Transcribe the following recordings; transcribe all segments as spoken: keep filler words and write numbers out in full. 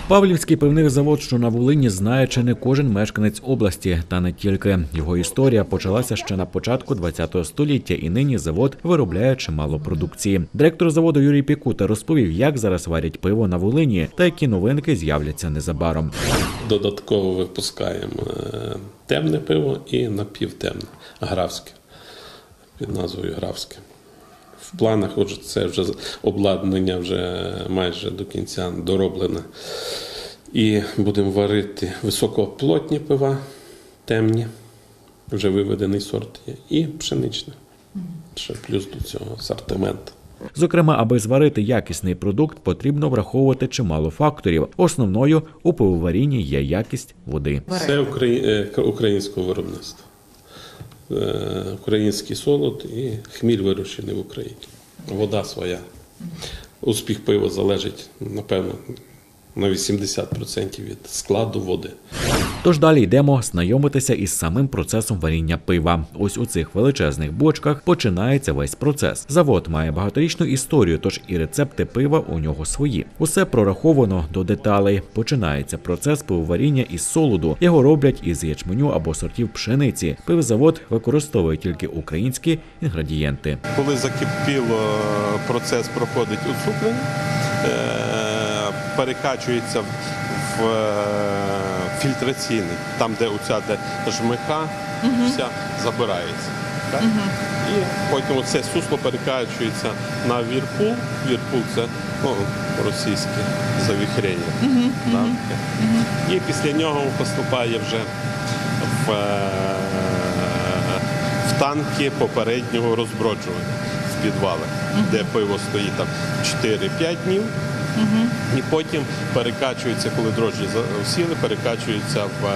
Павлівський пивний завод, що на Волині, знає чи не кожен мешканець області. Та не тільки. Його історія почалася ще на початку ХХого століття, і нині завод виробляє чимало продукції. Директор заводу Юрій Пікута розповів, як зараз варять пиво на Волині та які новинки з'являться незабаром. Додатково випускаємо темне пиво і напівтемне, графське, під назвою графське. В планах отже, це вже обладнання вже майже до кінця дороблене. І будемо варити високоплотні пива, темні, вже виведений сорт є, і пшеничне. Ще плюс до цього асортимент. Зокрема, аби зварити якісний продукт, потрібно враховувати чимало факторів. Основною у пивоварінні є якість води. Це українського виробництва. Український солод і хміль вирощений в Україні. Вода своя. Успіх пива залежить, напевно, на вісімдесят відсотків від складу води. Тож далі йдемо знайомитися із самим процесом варіння пива. Ось у цих величезних бочках починається весь процес. Завод має багаторічну історію, тож і рецепти пива у нього свої. Усе прораховано до деталей. Починається процес пивоваріння із солоду. Його роблять із ячменю або сортів пшениці. Пивзавод використовує тільки українські інгредієнти. Коли закипіло, процес проходить уцуплення, перекачується в фільтраційний, там, де оця де жмиха, угу. вся забирається. Так? Угу. І потім оце сусло перекачується на вірпул. Вірпул – це ну, російське завіхрення. Угу. Так? Угу. І після нього поступає вже в, в танки попереднього розброджування в підвалах, угу. де пиво стоїть там чотири-п'ять днів. Угу. І потім перекачується, коли дрожжі осіли, перекачується в,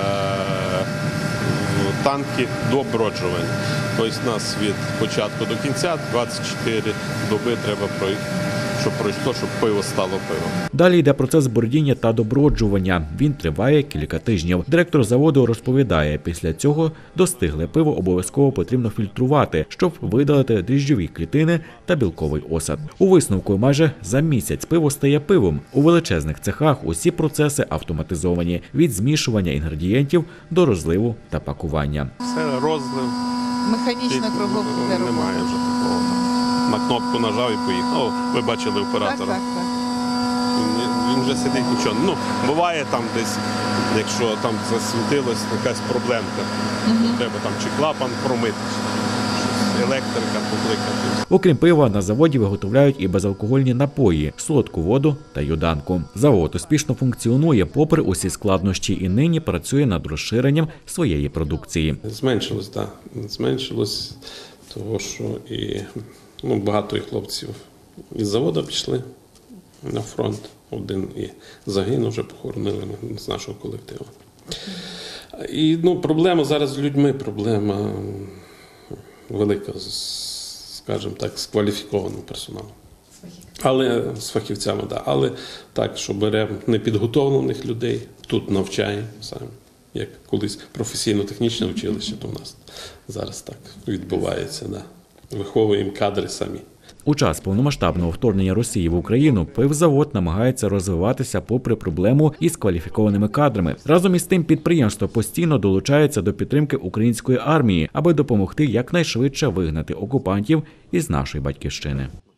в танки до броджування. Тобто нас від початку до кінця двадцять чотири доби треба пройти, щоб пройшло, щоб пиво стало пивом. Далі йде процес бродіння та доброджування. Він триває кілька тижнів. Директор заводу розповідає, після цього достигле пиво обов'язково потрібно фільтрувати, щоб видалити дріжджові клітини та білковий осад. У висновку майже за місяць пиво стає пивом. У величезних цехах усі процеси автоматизовані – від змішування інгредієнтів до розливу та пакування. Це розлив. Механічна круговка. Немає вже такого. На кнопку нажав і поїхав. О, ви бачили оператора. Так, так, так. Він, він вже сидить нічого. Ну, буває там десь, якщо там засвітилась якась проблемка, угу. треба там чи клапан промити, чи електрика покликати. Окрім пива, на заводі виготовляють і безалкогольні напої, солодку воду та йоданку. Завод успішно функціонує попри усі складнощі і нині працює над розширенням своєї продукції. Зменшилось, так. Зменшилось, того що і ну, багато і хлопців із заводу пішли на фронт. Один і загинув, вже похоронили з нашого колективу. І ну, проблема зараз з людьми, проблема велика, скажімо так, з кваліфікованим персоналом. Але з фахівцями, да. Але так, що беремо непідготовлених людей, тут навчаємо самі. Як колись професійно-технічне училище, то в нас зараз так відбувається, да. Виховуємо кадри самі. У час повномасштабного вторгнення Росії в Україну пивзавод намагається розвиватися попри проблему із кваліфікованими кадрами. Разом із тим підприємство постійно долучається до підтримки української армії, аби допомогти якнайшвидше вигнати окупантів із нашої батьківщини.